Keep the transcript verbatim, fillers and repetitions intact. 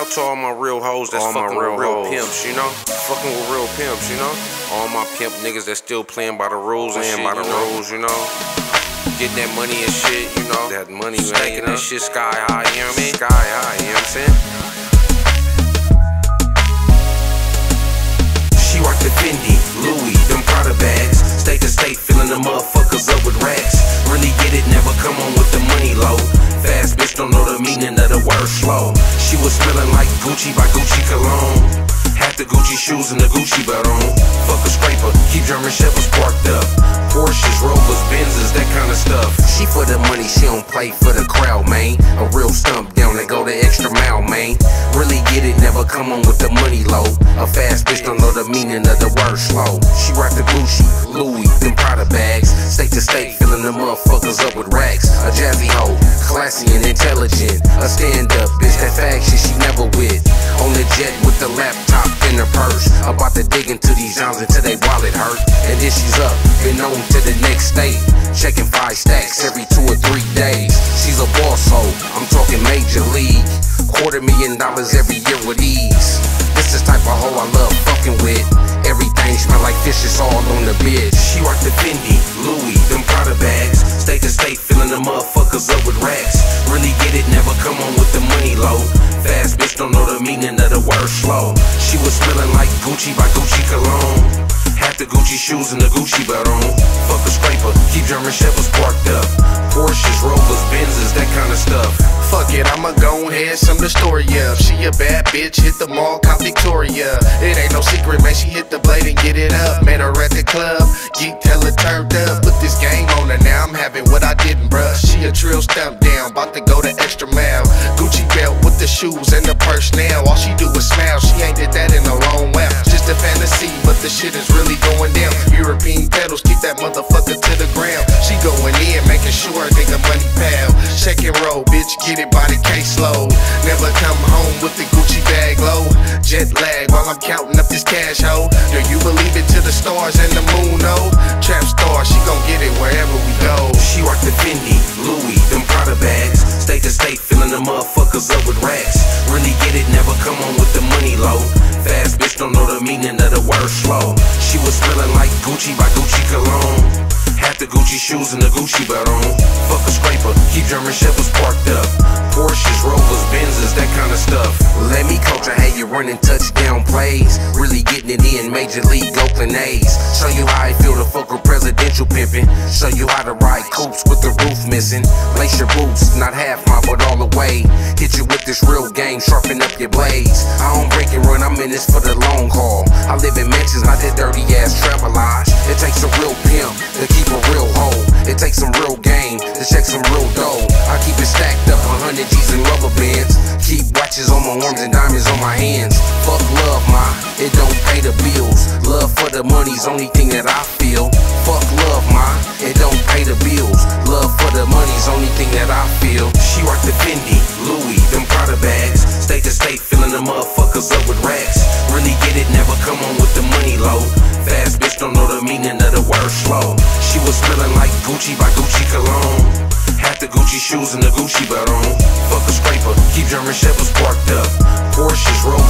out to all my real hoes that's all fucking my real with real hoes. Pimps, you know? Fucking with real pimps, you know? All my pimp niggas that still playing by the rules and shit, by the rules, you know? Getting that money and shit, you know? That money, making that shit sky high, you know what I mean? Sky high, you know what I'm saying? She rock the Fendi, Louis, them Prada bags. State to state, filling the motherfuckers up with racks. Really get it, never come on with the money low. Fast bitch don't know the meaning of the word slow. She was smelling like Gucci by Gucci cologne. Had the Gucci shoes and the Gucci belt on. Fuck a scraper, keep German Shepherds parked up. Porsches, Rovers, Benzes, that kind of stuff. She for the money, she don't play for the crowd, man. A real stump down and go the extra mile, man. Really get it, never come on with the money low. A fast bitch don't know the meaning of the word slow. She rock the Gucci, Louis, them Prada bags. State to state, filling the motherfuckers up with racks. A jazzy hoe, classy and intelligent. A stand-up bitch, that fag shit she never with. On the jet with the laptop in her purse. About to dig into these Johns until they wallet hurt. And then she's up, been on to the next state. Checking five stacks every two or three days. She's a boss hoe, I'm talking major league. Quarter million dollars every year with ease. This is type of hoe I love fucking with. Everything smell like fish, it's all on the bitch. She rock the Fendi, Louis, them Prada bags. State to state, filling the motherfuckers up with racks. Really get it, never come on with the money low. Fast bitch don't know the meaning of the word slow. She was smelling like Gucci by Gucci cologne. Had the Gucci shoes and the Gucci belt on. Fuck a scraper, keep German Shepherds parked up. Porsches, Rovers, Benzes, that kind of stuff. Fuck it, I'ma go ahead, sum the story up. She a bad bitch, hit the mall, cop Victoria. It ain't no secret, man, she hit the blade and get it up. Met her at the club, geek till it turned up. Put this game on her, now I'm having what I didn't brush. She a trill stump down, bout to go the extra mile. Gucci belt with the shoes and the purse now. All she do is smile, she ain't did that in a long while. Just a fantasy, but the shit is really going down. European pedals, keep that motherfucker to the ground. She going in, making sure they the money pal. Shake and roll, bitch, get it by the caseload. Never come home with the Gucci bag low. Jet lag while I'm counting up this cash, ho. Do you believe it to the stars and the moon, no? Trap star, she gon' get it wherever we go. She rock the Fendi, Louis, them Prada bags. State to state, filling the motherfuckers up with racks. Really get it, never come on with the money low. Fast bitch don't know the meaning of the word slow. She was smelling like Gucci by Gucci cologne. Had the Gucci shoes and the Gucci belt on. Fuck a scraper, keep German Shepherds parked up. Porsches, Rovers, Benzes, that kind of stuff. Let me coach her how you running touchdown plays. Really getting it in, Major League Oakland A's. Show you how I feel to fuck with presidential pimping. Show you how to ride coupes with the roof missing. Lace your boots, not half mine, but all the way. Hit you with this real game, sharpen up your blades. I don't break and run, I'm in this for the long haul. I live in mansions, not that dirty ass travelage. It takes a real pimp to keep a real hoe. It takes some real game to check some real dough. I keep it stacked up, one hundred G's and rubber bands. Keep watches on my arms and diamonds on my hands. Fuck love, ma, it don't pay the bills. Love for the money's only thing that I feel. Fuck love, ma, it don't pay the bills. Love for the money's only thing that I feel. She rock the Fendi, Louis, them Prada bags. State to state, filling the motherfuckers up with racks. Really get it, never come on with the money low. Fast bitch don't know the meaning of the word slow. She was smelling like Gucci by Gucci cologne. Had the Gucci shoes and the Gucci belt on. Fuck a scraper, keep German Shepherds parked up. Porsches, Rolls